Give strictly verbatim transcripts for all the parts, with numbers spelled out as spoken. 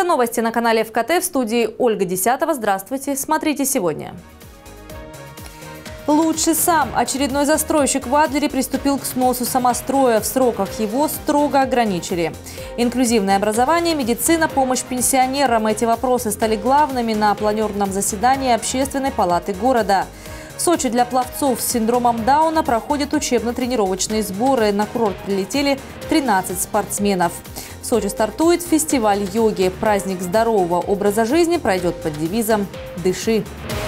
новости на канале эф ка тэ, в студии Ольга Десятова. Здравствуйте, смотрите сегодня. Лучше сам. Очередной застройщик в Адлере приступил к сносу самостроя. В сроках его строго ограничили. Инклюзивное образование, медицина, помощь пенсионерам. Эти вопросы стали главными на планерном заседании Общественной палаты города. В Сочи для пловцов с синдромом Дауна проходят учебно-тренировочные сборы. На курорт прилетели тринадцать спортсменов. В Сочи стартует фестиваль йоги. Праздник здорового образа жизни пройдет под девизом «Дыши».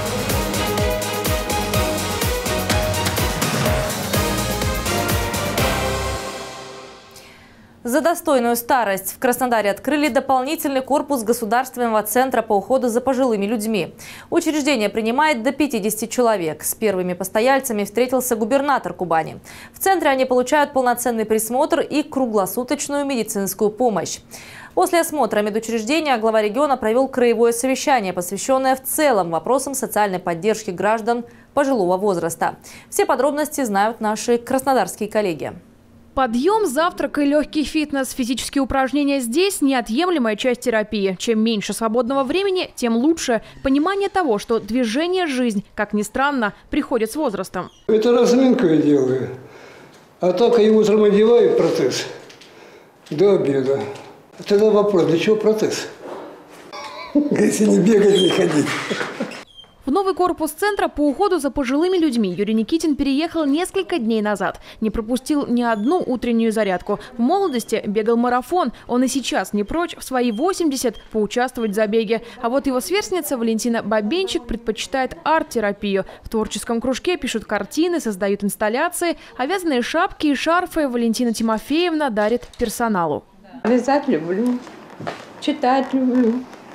За достойную старость в Краснодаре открыли дополнительный корпус Государственного центра по уходу за пожилыми людьми. Учреждение принимает до пятидесяти человек. С первыми постояльцами встретился губернатор Кубани. В центре они получают полноценный присмотр и круглосуточную медицинскую помощь. После осмотра медучреждения глава региона провел краевое совещание, посвященное в целом вопросам социальной поддержки граждан пожилого возраста. Все подробности знают наши краснодарские коллеги. Подъем, завтрак и легкий фитнес. Физические упражнения здесь – неотъемлемая часть терапии. Чем меньше свободного времени, тем лучше. Понимание того, что движение – жизнь, как ни странно, приходит с возрастом. Это разминку я делаю. А так я утром одеваю протез до обеда. Тогда вопрос, для чего протез? Если не бегать, не ходить. В новый корпус центра по уходу за пожилыми людьми Юрий Никитин переехал несколько дней назад. Не пропустил ни одну утреннюю зарядку. В молодости бегал марафон. Он и сейчас не прочь в свои восемьдесят поучаствовать в забеге. А вот его сверстница Валентина Бабенчик предпочитает арт-терапию. В творческом кружке пишут картины, создают инсталляции. А вязаные шапки и шарфы Валентина Тимофеевна дарит персоналу. Вязать люблю, читать люблю.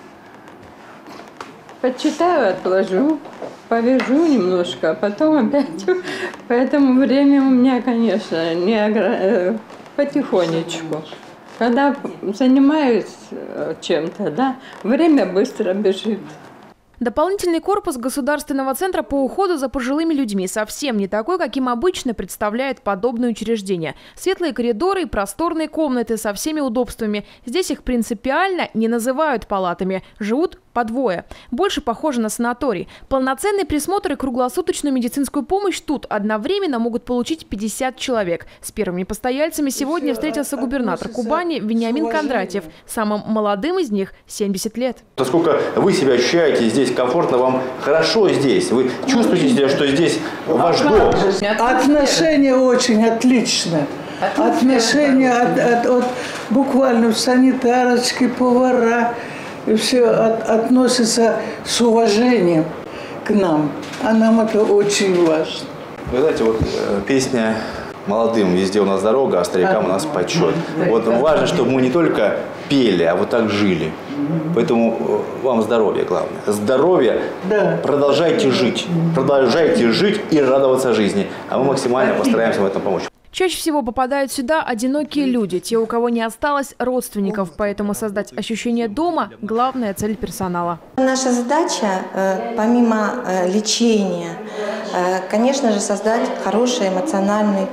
Почитаю, отложу, повяжу немножко, а потом опять. Поэтому время у меня, конечно, не огр... потихонечку. Когда занимаюсь чем-то, да, время быстро бежит. Дополнительный корпус Государственного центра по уходу за пожилыми людьми совсем не такой, каким обычно представляет подобное учреждение. Светлые коридоры и просторные комнаты со всеми удобствами. Здесь их принципиально не называют палатами. Живут по двое. Больше похоже на санаторий. Полноценный присмотр и круглосуточную медицинскую помощь тут одновременно могут получить пятьдесят человек. С первыми постояльцами сегодня встретился губернатор Кубани Вениамин Кондратьев. Самым молодым из них – семьдесят лет. Насколько вы себя ощущаете здесь комфортно, вам хорошо здесь? Вы чувствуете себя, что здесь ваш дом? Отношения очень отличные. Отношения от, от, от буквально санитарочки, повара. И все от, относится с уважением к нам. А нам это очень важно. Вы знаете, вот э, песня «Молодым везде у нас дорога, а старикам у нас почет». Вот важно, чтобы мы не только пели, а вот так жили. Поэтому вам здоровья главное. Здоровье. Да. Продолжайте жить. Продолжайте жить и радоваться жизни. А мы максимально постараемся в этом помочь. Чаще всего попадают сюда одинокие люди, те, у кого не осталось родственников. Поэтому создать ощущение дома – главная цель персонала. Наша задача, помимо лечения, конечно же, создать хороший эмоциональный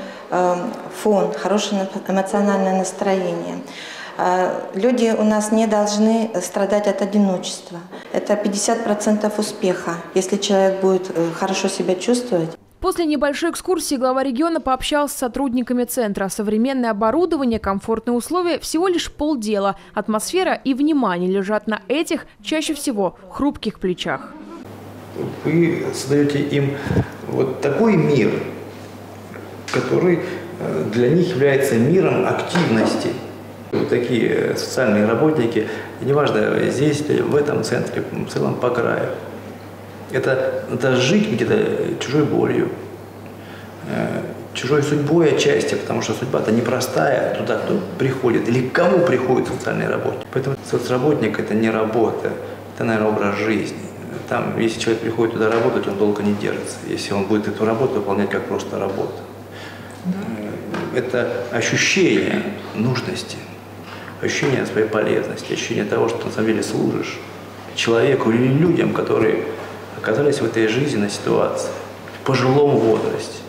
фон, хорошее эмоциональное настроение. Люди у нас не должны страдать от одиночества. Это пятьдесят процентов успеха, если человек будет хорошо себя чувствовать. После небольшой экскурсии глава региона пообщался с сотрудниками центра. Современное оборудование, комфортные условия – всего лишь полдела. Атмосфера и внимание лежат на этих, чаще всего, хрупких плечах. Вы создаете им вот такой мир, который для них является миром активности. Вот такие социальные работники, неважно, здесь, в этом центре, в целом по краю. Это, это жить где-то чужой болью, э, чужой судьбой отчасти, потому что судьба-то непростая, туда кто приходит или к кому приходит социальный работник. Поэтому соцработник – это не работа, это, наверное, образ жизни. Там, если человек приходит туда работать, он долго не держится, если он будет эту работу выполнять как просто работу. Да. Это ощущение нужности, ощущение своей полезности, ощущение того, что на самом деле служишь человеку или людям, которые оказались в этой жизненной ситуации, в пожилом возрасте.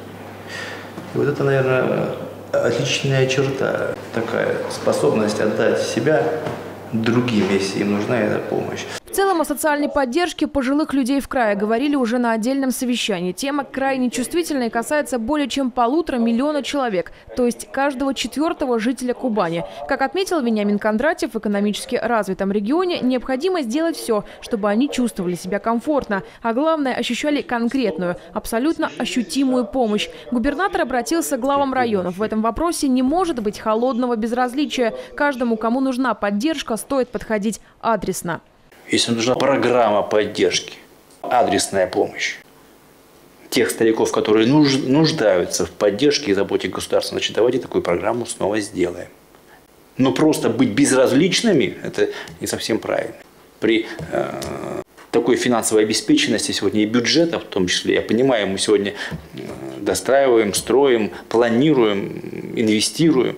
И вот это, наверное, отличная черта, такая способность отдать себя другим, если им нужна эта помощь. В целом о социальной поддержке пожилых людей в крае говорили уже на отдельном совещании. Тема крайне чувствительная и касается более чем полутора миллиона человек, то есть каждого четвертого жителя Кубани. Как отметил Вениамин Кондратьев, в экономически развитом регионе необходимо сделать все, чтобы они чувствовали себя комфортно, а главное, ощущали конкретную, абсолютно ощутимую помощь. Губернатор обратился к главам районов. В этом вопросе не может быть холодного безразличия. Каждому, кому нужна поддержка, стоит подходить адресно. Если нужна программа поддержки, адресная помощь тех стариков, которые нуждаются в поддержке и заботе государства, значит, давайте такую программу снова сделаем. Но просто быть безразличными – это не совсем правильно. При э, такой финансовой обеспеченности сегодня и бюджета в том числе, я понимаю, мы сегодня достраиваем, строим, планируем, инвестируем.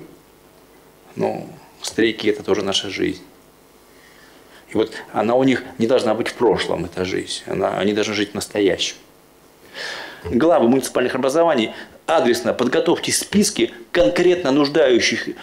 Но старики – это тоже наша жизнь. И вот она у них не должна быть в прошлом, эта жизнь. Она, они должны жить в настоящем. Главы муниципальных образований адресно подготовьте списки конкретно нуждающихся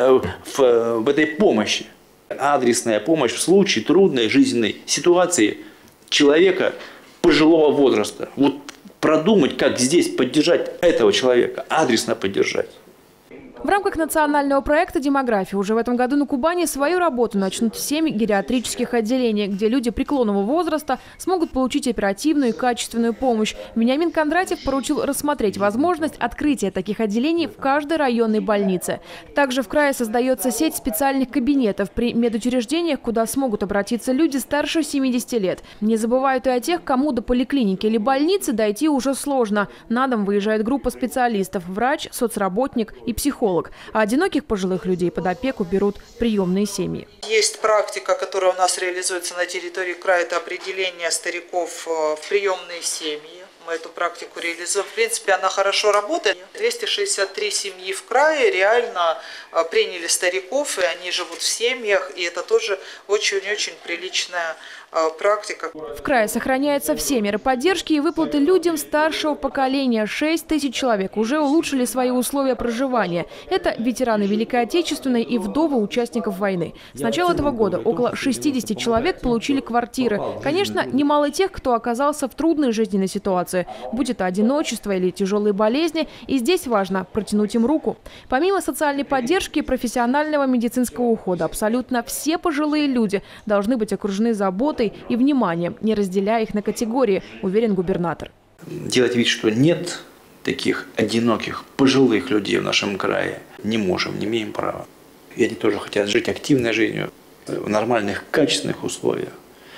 в, в этой помощи. Адресная помощь в случае трудной жизненной ситуации человека пожилого возраста. Вот продумать, как здесь поддержать этого человека, адресно поддержать. В рамках национального проекта «Демография» уже в этом году на Кубани свою работу начнут семь гериатрических отделений, где люди преклонного возраста смогут получить оперативную и качественную помощь. Вениамин Кондратьев поручил рассмотреть возможность открытия таких отделений в каждой районной больнице. Также в крае создается сеть специальных кабинетов при медучреждениях, куда смогут обратиться люди старше семидесяти лет. Не забывают и о тех, кому до поликлиники или больницы дойти уже сложно. На дом выезжает группа специалистов – врач, соцработник и психолог. А одиноких пожилых людей под опеку берут приемные семьи. Есть практика, которая у нас реализуется на территории края, это определение стариков в приемные семьи. Мы эту практику реализуем. В принципе, она хорошо работает. двести шестьдесят три семьи в крае реально приняли стариков, и они живут в семьях. И это тоже очень-очень приличная практика. В крае сохраняются все меры поддержки и выплаты людям старшего поколения. шесть тысяч человек уже улучшили свои условия проживания. Это ветераны Великой Отечественной и вдовы участников войны. С начала этого года около шестидесяти человек получили квартиры. Конечно, немало тех, кто оказался в трудной жизненной ситуации, будь это одиночество или тяжелые болезни, и здесь важно протянуть им руку. Помимо социальной поддержки и профессионального медицинского ухода, абсолютно все пожилые люди должны быть окружены заботой и вниманием, не разделяя их на категории, уверен губернатор. Делать вид, что нет таких одиноких пожилых людей в нашем крае, не можем, не имеем права. И они тоже хотят жить активной жизнью, в нормальных, качественных условиях.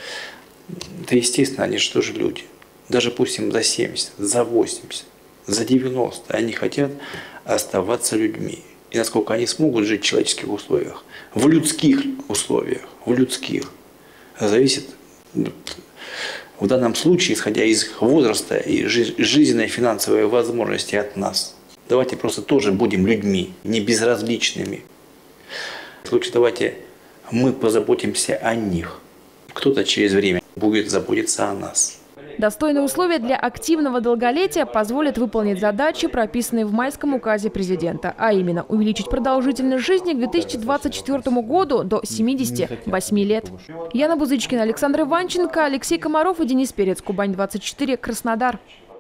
Это естественно, они же тоже люди. Даже пусть им за семьдесят, за восемьдесят, за девяносто, они хотят оставаться людьми. И насколько они смогут жить в человеческих условиях, в людских условиях, в людских, зависит в данном случае, исходя из их возраста и жизненной финансовой возможности от нас. Давайте просто тоже будем людьми, не безразличными. Лучше давайте мы позаботимся о них. Кто-то через время будет заботиться о нас. Достойные условия для активного долголетия позволят выполнить задачи, прописанные в майском указе президента, а именно увеличить продолжительность жизни к две тысячи двадцать четвёртому году до семидесяти восьми лет. Яна Бузычкина, Александр Иванченко, Алексей Комаров и Денис Перец. Кубань двадцать четыре, Краснодар.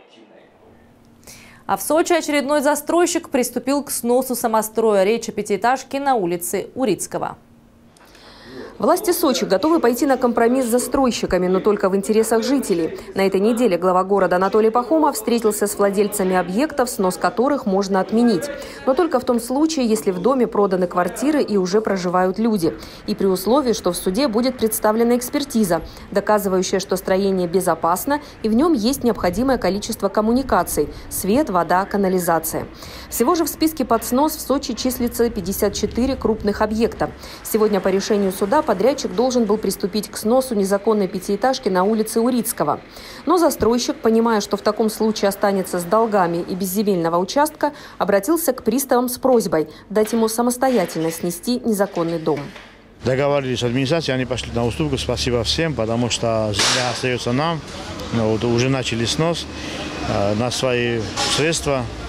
А в Сочи очередной застройщик приступил к сносу самостроя. Речь о пятиэтажке на улице Урицкого. Власти Сочи готовы пойти на компромисс с застройщиками, но только в интересах жителей. На этой неделе глава города Анатолий Пахомов встретился с владельцами объектов, снос которых можно отменить. Но только в том случае, если в доме проданы квартиры и уже проживают люди. И при условии, что в суде будет представлена экспертиза, доказывающая, что строение безопасно и в нем есть необходимое количество коммуникаций – свет, вода, канализация. Всего же в списке под снос в Сочи числится пятьдесят четыре крупных объекта. Сегодня по решению суда подрядчик должен был приступить к сносу незаконной пятиэтажки на улице Урицкого. Но застройщик, понимая, что в таком случае останется с долгами и без земельного участка, обратился к приставам с просьбой дать ему самостоятельно снести незаконный дом. Договорились с администрацией, они пошли на уступку. Спасибо всем, потому что земля остается нам. Вот, уже начали снос э, на свои средства.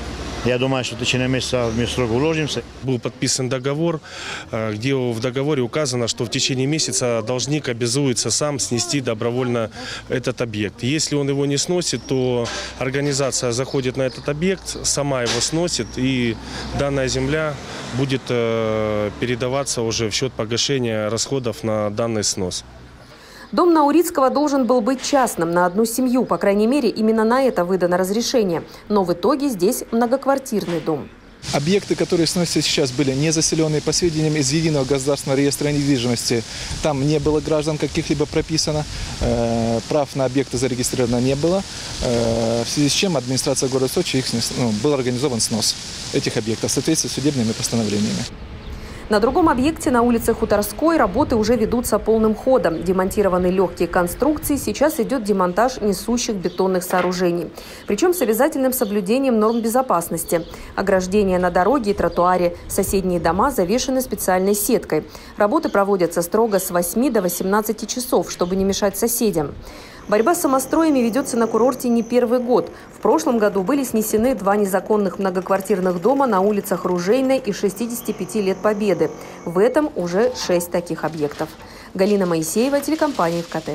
Я думаю, что в течение месяца мы срок уложимся. Был подписан договор, где в договоре указано, что в течение месяца должник обязуется сам снести добровольно этот объект. Если он его не сносит, то организация заходит на этот объект, сама его сносит, и данная земля будет передаваться уже в счет погашения расходов на данный снос. Дом Наурицкого должен был быть частным на одну семью. По крайней мере, именно на это выдано разрешение. Но в итоге здесь многоквартирный дом. Объекты, которые сносятся сейчас, были не заселенные. По сведениям из Единого государственного реестра недвижимости, там не было граждан каких-либо прописано. Э, прав на объекты зарегистрировано не было. Э, в связи с чем администрация города Сочи их снес, ну, был организован снос этих объектов в соответствии с судебными постановлениями. На другом объекте на улице Хуторской работы уже ведутся полным ходом. Демонтированы легкие конструкции, сейчас идет демонтаж несущих бетонных сооружений. Причем с обязательным соблюдением норм безопасности. Ограждения на дороге и тротуаре, соседние дома завешены специальной сеткой. Работы проводятся строго с восьми до восемнадцати часов, чтобы не мешать соседям. Борьба с самостроями ведется на курорте не первый год. В прошлом году были снесены два незаконных многоквартирных дома на улицах Ружейной и шестидесяти пяти лет Победы. В этом уже шесть таких объектов. Галина Моисеева, телекомпания ФКТ.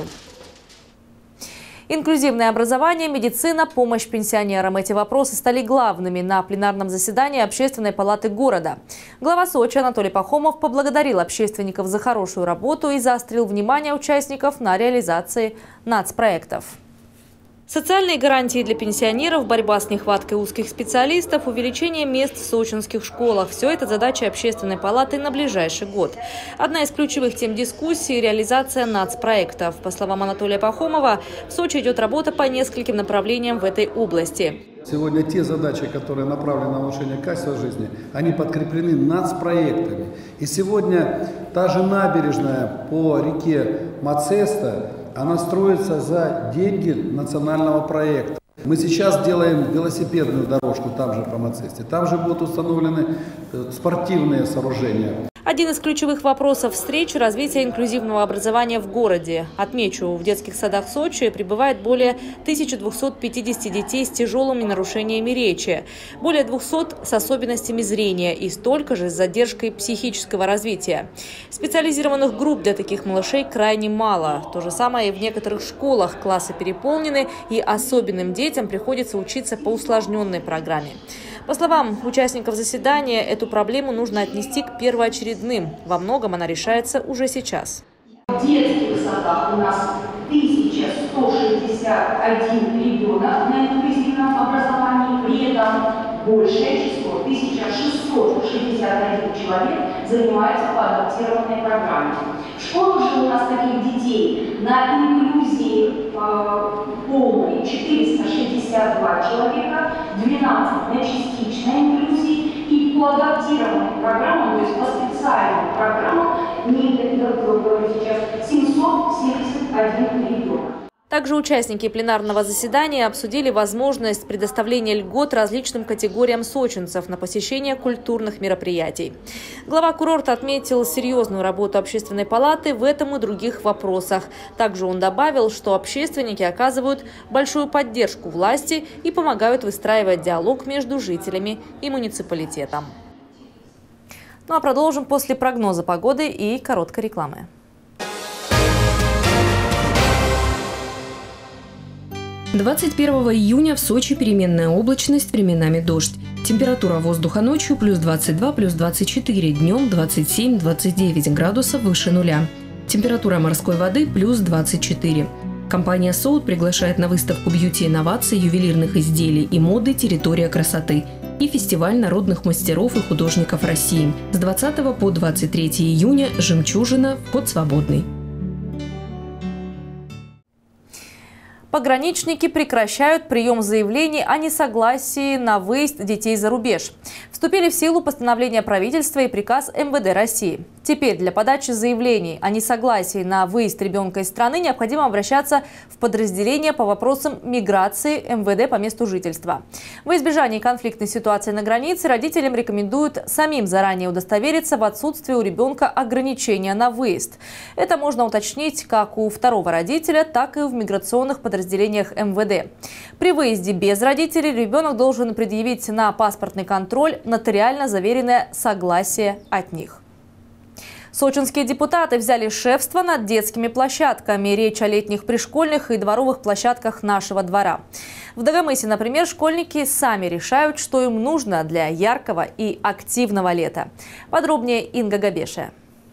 Инклюзивное образование, медицина, помощь пенсионерам. Эти вопросы стали главными на пленарном заседании Общественной палаты города. Глава Сочи Анатолий Пахомов поблагодарил общественников за хорошую работу и заострил внимание участников на реализации нацпроектов. Социальные гарантии для пенсионеров, борьба с нехваткой узких специалистов, увеличение мест в сочинских школах – все это задача Общественной палаты на ближайший год. Одна из ключевых тем дискуссии – реализация нацпроектов. По словам Анатолия Пахомова, в Сочи идет работа по нескольким направлениям в этой области. Сегодня те задачи, которые направлены на улучшение качества жизни, они подкреплены нацпроектами. И сегодня та же набережная по реке Мацеста, она строится за деньги национального проекта. Мы сейчас делаем велосипедную дорожку там же по Мацесте. Там же будут установлены спортивные сооружения. Один из ключевых вопросов встречи – развитие инклюзивного образования в городе. Отмечу, в детских садах Сочи пребывает более тысячи двухсот пятидесяти детей с тяжелыми нарушениями речи, более двухсот с особенностями зрения и столько же с задержкой психического развития. Специализированных групп для таких малышей крайне мало. То же самое и в некоторых школах. Классы переполнены, и особенным детям приходится учиться по усложненной программе. По словам участников заседания, эту проблему нужно отнести к первоочередным. Во многом она решается уже сейчас. В детских садах у нас тысяча сто шестьдесят один ребенок на инклюзивном образовании, при этом большее число, тысяча шестьсот шестьдесят один человек, занимается по адаптированной программе. В школах же у нас таких детей на инклюзии э, полной четыреста шестьдесят два человека, двенадцать на частичной инклюзии и по адаптированной программам, то есть по специальным программам, не говорю сейчас, семьсот семьдесят один ребенок. Также участники пленарного заседания обсудили возможность предоставления льгот различным категориям сочинцев на посещение культурных мероприятий. Глава курорта отметил серьезную работу Общественной палаты в этом и других вопросах. Также он добавил, что общественники оказывают большую поддержку власти и помогают выстраивать диалог между жителями и муниципалитетом. Ну а продолжим после прогноза погоды и короткой рекламы. двадцать первого июня в Сочи переменная облачность, временами дождь. Температура воздуха ночью плюс двадцать два, плюс двадцать четыре, днем двадцать семь — двадцать девять градусов выше нуля. Температура морской воды плюс двадцать четыре. Компания «Соут» приглашает на выставку бьюти-инноваций, ювелирных изделий и моды «Территория красоты» и фестиваль народных мастеров и художников России. С двадцатого по двадцать третье июня «Жемчужина», вход свободный. Пограничники прекращают прием заявлений о несогласии на выезд детей за рубеж. В Вступили в силу постановление правительства и приказ эм вэ дэ России. Теперь для подачи заявлений о несогласии на выезд ребенка из страны необходимо обращаться в подразделение по вопросам миграции эм вэ дэ по месту жительства. Во избежание конфликтной ситуации на границе родителям рекомендуют самим заранее удостовериться в отсутствии у ребенка ограничения на выезд. Это можно уточнить как у второго родителя, так и в миграционных подразделениях эм вэ дэ. При выезде без родителей ребенок должен предъявить на паспортный контроль нотариально заверенное согласие от них. Сочинские депутаты взяли шефство над детскими площадками. Речь о летних пришкольных и дворовых площадках нашего двора. В Дагомысе, например, школьники сами решают, что им нужно для яркого и активного лета. Подробнее Инга Габешия.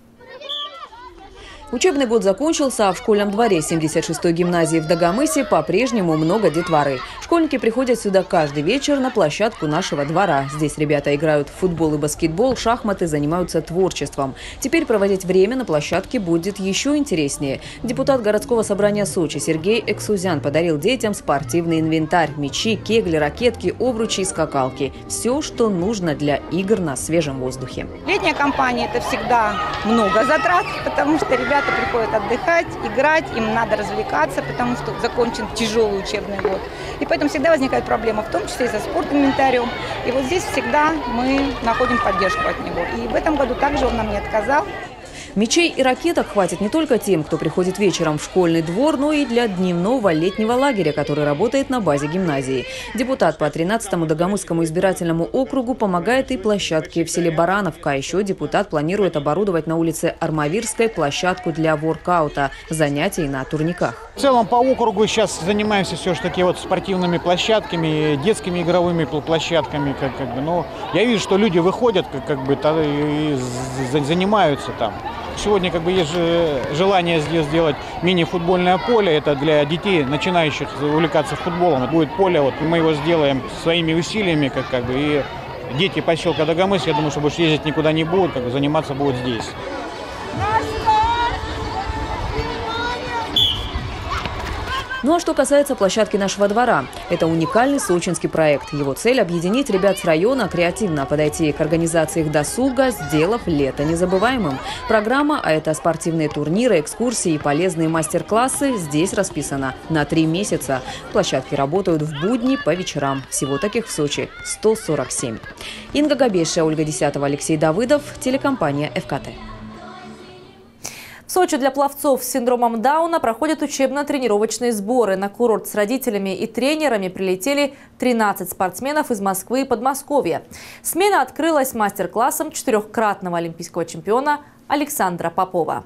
Учебный год закончился, а в школьном дворе семьдесят шестой гимназии в Дагомысе по-прежнему много детворы. Школьники приходят сюда каждый вечер на площадку нашего двора. Здесь ребята играют в футбол и баскетбол, шахматы, занимаются творчеством. Теперь проводить время на площадке будет еще интереснее. Депутат городского собрания Сочи Сергей Эксузян подарил детям спортивный инвентарь – мячи, кегли, ракетки, обручи и скакалки. Все, что нужно для игр на свежем воздухе. Летняя кампания – это всегда много затрат, потому что ребята Ребята приходят отдыхать, играть, им надо развлекаться, потому что закончен тяжелый учебный год. И поэтому всегда возникает проблема, в том числе и со спортинвентарем. И вот здесь всегда мы находим поддержку от него. И в этом году также он нам не отказал. Мячей и ракеток хватит не только тем, кто приходит вечером в школьный двор, но и для дневного летнего лагеря, который работает на базе гимназии. Депутат по тринадцатому Дагомысскому избирательному округу помогает и площадке в селе Барановка. А еще депутат планирует оборудовать на улице Армавирской площадку для воркаута, занятий на турниках. В целом по округу сейчас занимаемся все же таки вот спортивными площадками, детскими игровыми площадками. Как, как бы, но я вижу, что люди выходят как, как бы, и занимаются там. Сегодня как бы есть желание здесь сделать мини-футбольное поле. Это для детей, начинающих увлекаться футболом. Это будет поле, вот мы его сделаем своими усилиями, как, как бы, и дети поселка Дагомыс, я думаю, что больше ездить никуда не будут, как бы, заниматься будут здесь. Ну а что касается площадки нашего двора, это уникальный сочинский проект. Его цель – объединить ребят с района, креативно подойти к организации их досуга, сделав лето незабываемым. Программа, а это спортивные турниры, экскурсии и полезные мастер-классы, здесь расписана на три месяца. Площадки работают в будни по вечерам. Всего таких в Сочи сто сорок семь. Инга Габешия, Ольга Десятова, Алексей Давыдов, телекомпания эф ка тэ. В Сочи для пловцов с синдромом Дауна проходят учебно-тренировочные сборы. На курорт с родителями и тренерами прилетели тринадцать спортсменов из Москвы и Подмосковья. Смена открылась мастер-классом четырехкратного олимпийского чемпиона Александра Попова.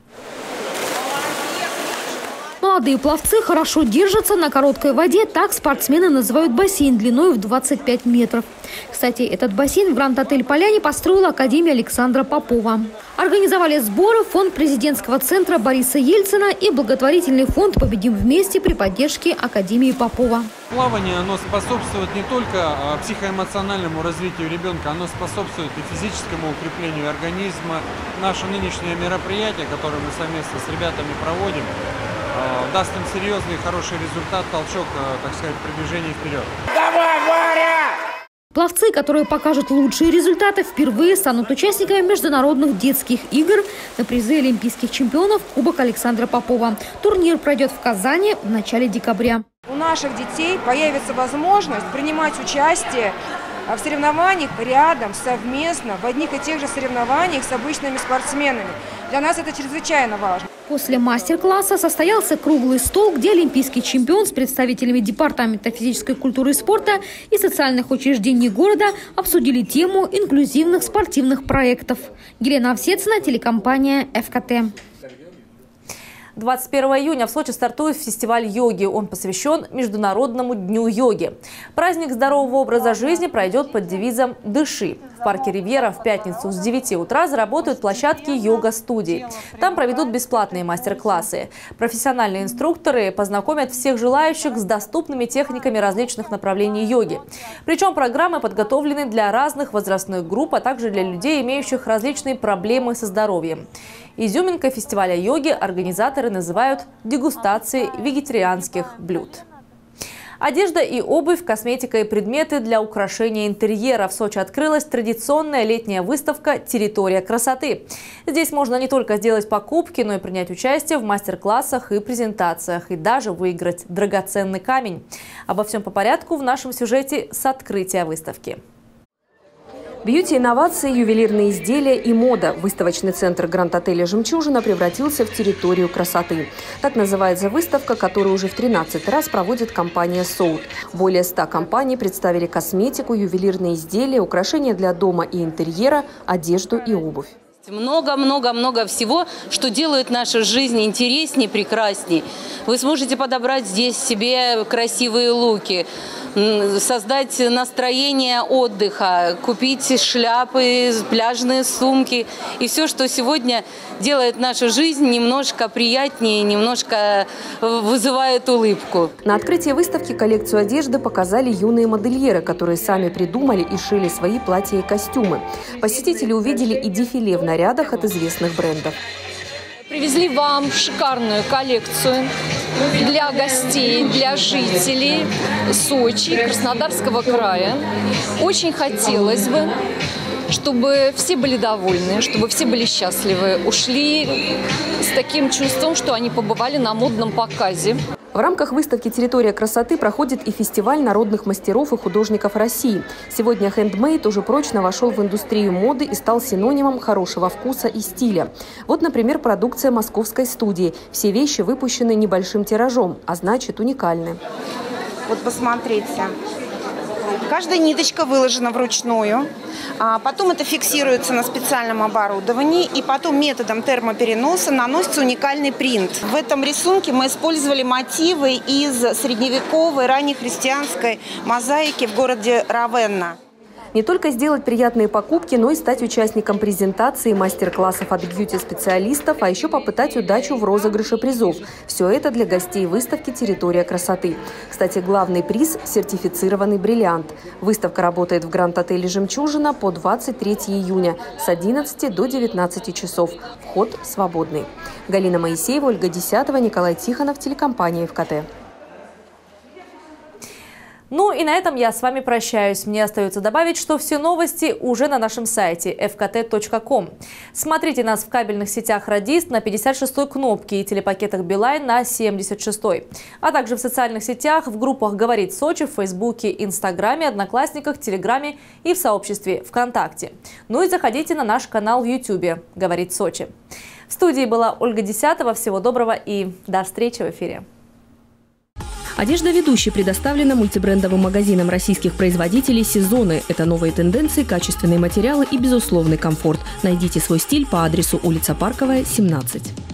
Молодые пловцы хорошо держатся на короткой воде. Так спортсмены называют бассейн длиной в двадцать пять метров. Кстати, этот бассейн в Гранд-отель «Поляне» построила Академия Александра Попова. Организовали сборы фонд президентского центра Бориса Ельцина и благотворительный фонд «Победим вместе» при поддержке Академии Попова. Плавание, оно способствует не только психоэмоциональному развитию ребенка, оно способствует и физическому укреплению организма. Наше нынешнее мероприятие, которое мы совместно с ребятами проводим, даст им серьезный хороший результат, толчок, так сказать, продвижения вперед. Давай, Варя! Пловцы, которые покажут лучшие результаты, впервые станут участниками международных детских игр на призы олимпийских чемпионов Кубок Александра Попова. Турнир пройдет в Казани в начале декабря. У наших детей появится возможность принимать участие в соревнованиях рядом, совместно, в одних и тех же соревнованиях с обычными спортсменами. Для нас это чрезвычайно важно. После мастер-класса состоялся круглый стол, где олимпийский чемпион с представителями Департамента физической культуры и спорта и социальных учреждений города обсудили тему инклюзивных спортивных проектов. Елена Овсецина, телекомпания эф ка тэ. двадцать первого июня в Сочи стартует фестиваль йоги. Он посвящен Международному дню йоги. Праздник здорового образа жизни пройдет под девизом «Дыши». В парке «Ривьера» в пятницу с девяти утра заработают площадки йога-студий. Там проведут бесплатные мастер-классы. Профессиональные инструкторы познакомят всех желающих с доступными техниками различных направлений йоги. Причем программы подготовлены для разных возрастных групп, а также для людей, имеющих различные проблемы со здоровьем. Изюминкой фестиваля йоги организаторы называют дегустации вегетарианских блюд. Одежда и обувь, косметика и предметы для украшения интерьера. В Сочи открылась традиционная летняя выставка «Территория красоты». Здесь можно не только сделать покупки, но и принять участие в мастер-классах и презентациях, и даже выиграть драгоценный камень. Обо всем по порядку в нашем сюжете с открытия выставки. Бьюти-инновации, ювелирные изделия и мода. Выставочный центр Гранд-отеля «Жемчужина» превратился в территорию красоты. Так называется выставка, которую уже в тринадцатый раз проводит компания «Соут». Более ста компаний представили косметику, ювелирные изделия, украшения для дома и интерьера, одежду и обувь. Много-много-много всего, что делает нашу жизнь интереснее, прекраснее. Вы сможете подобрать здесь себе красивые луки, создать настроение отдыха, купить шляпы, пляжные сумки и все, что сегодня делает нашу жизнь немножко приятнее, немножко вызывает улыбку. На открытии выставки коллекцию одежды показали юные модельеры, которые сами придумали и шили свои платья и костюмы. Посетители увидели и дефиле в нарядах от известных брендов. Привезли вам шикарную коллекцию для гостей, для жителей Сочи, Краснодарского края. Очень хотелось бы, чтобы все были довольны, чтобы все были счастливы, ушли с таким чувством, что они побывали на модном показе. В рамках выставки «Территория красоты» проходит и фестиваль народных мастеров и художников России. Сегодня хендмейд уже прочно вошел в индустрию моды и стал синонимом хорошего вкуса и стиля. Вот, например, продукция московской студии. Все вещи выпущены небольшим тиражом, а значит уникальны. Вот посмотрите. Каждая ниточка выложена вручную, а потом это фиксируется на специальном оборудовании, и потом методом термопереноса наносится уникальный принт. В этом рисунке мы использовали мотивы из средневековой, раннехристианской мозаики в городе Равенна. Не только сделать приятные покупки, но и стать участником презентации, мастер-классов от бьюти-специалистов, а еще попытать удачу в розыгрыше призов. Все это для гостей выставки «Территория красоты». Кстати, главный приз – сертифицированный бриллиант. Выставка работает в Гранд-отеле «Жемчужина» по двадцать третьего июня с одиннадцати до девятнадцати часов. Вход свободный. Галина Моисеева, Ольга Десятова, Николай Тихонов, телекомпания эф ка тэ. Ну и на этом я с вами прощаюсь. Мне остается добавить, что все новости уже на нашем сайте эф ка тэ точка ком. Смотрите нас в кабельных сетях «Радист» на пятьдесят шестой кнопке и телепакетах «Билайн» на семьдесят шестой. А также в социальных сетях, в группах «Говорит Сочи», в Фейсбуке, Инстаграме, Одноклассниках, Телеграме и в сообществе ВКонтакте. Ну и заходите на наш канал в Ютубе «Говорит Сочи». В студии была Ольга Десятова. Всего доброго и до встречи в эфире. Одежда ведущей предоставлена мультибрендовым магазином российских производителей «Сезоны». Это новые тенденции, качественные материалы и безусловный комфорт. Найдите свой стиль по адресу улица Парковая, семнадцать.